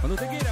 Quando te quiera.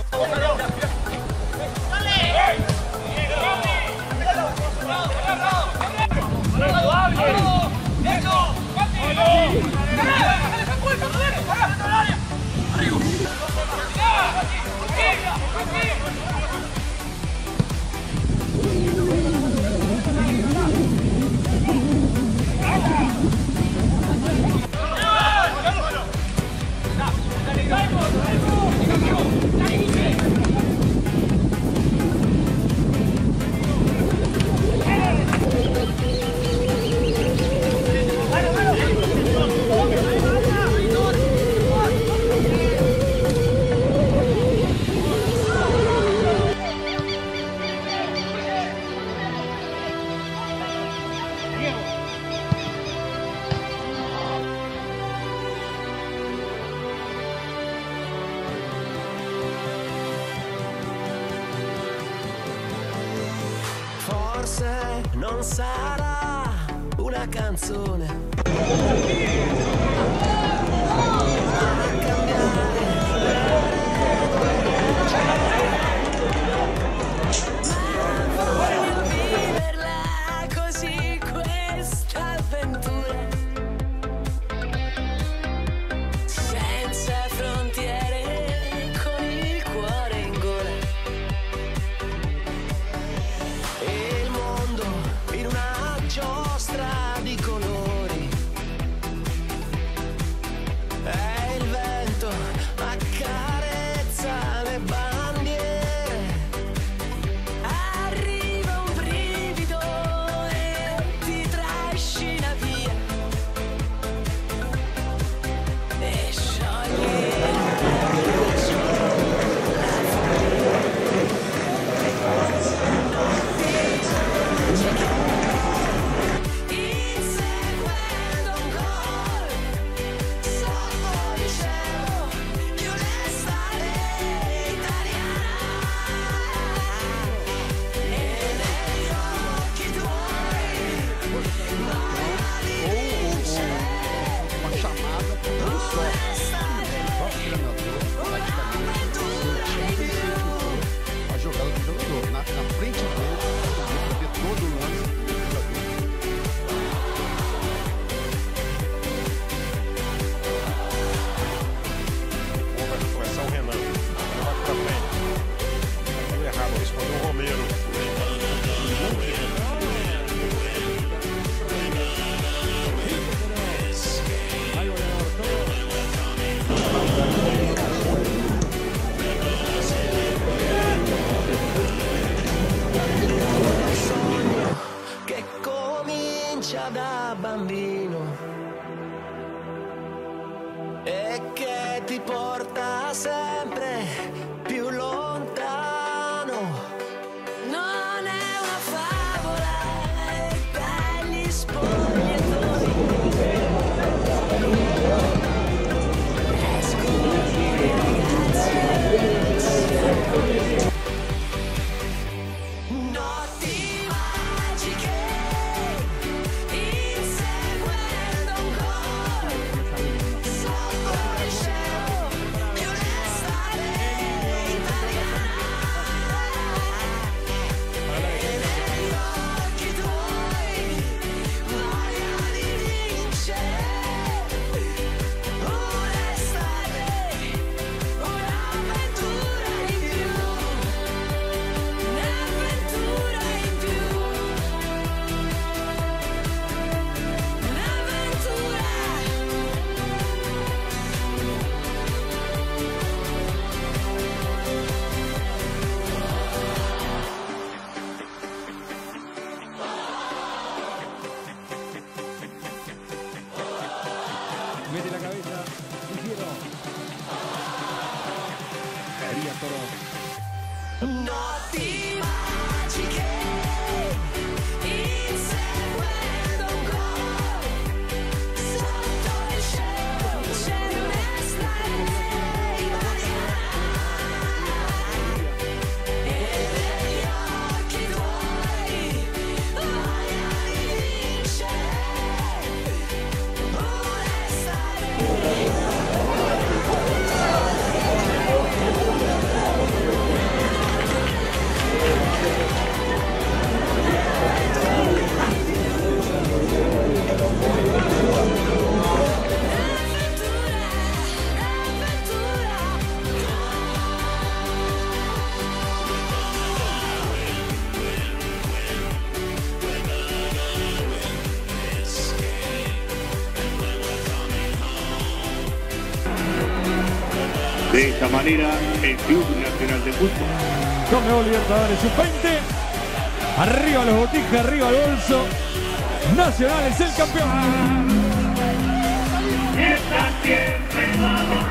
Forse non sarà una canzone da bambino e che ti porta sempre più lontano. Non è una favola per gli spogliatoi. Escono i ragazzi. Mete la cabeza, Guerriero. Caería Toro. Notti magiche, inseguendo un gol, sotto il cielo c'è una stella e negli occhi tuoi voglia di vincere. Una De esta manera, el Club Nacional de Fútbol. Conmebol Libertadores Sub-20. Arriba los botijas, arriba el bolso. Nacional es el campeón. Está siempre